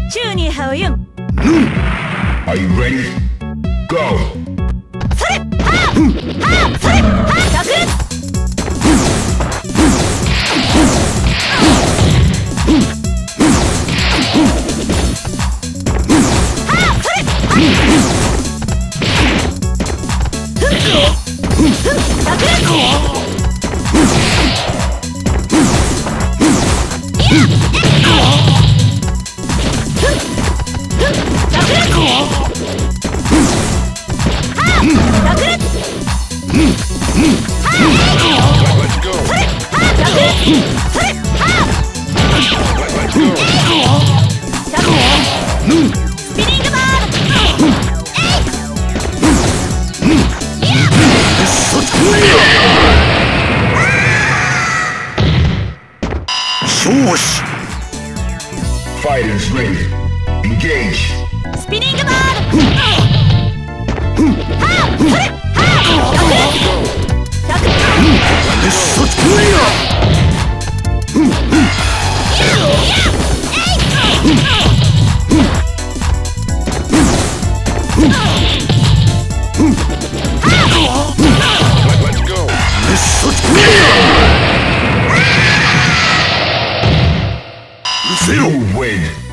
宙にハウユン。 Are you ready? Go! それはあはあそれはあ逆 Fighters ready. Engage. スピニングバール。はあそれは Let's go. You win.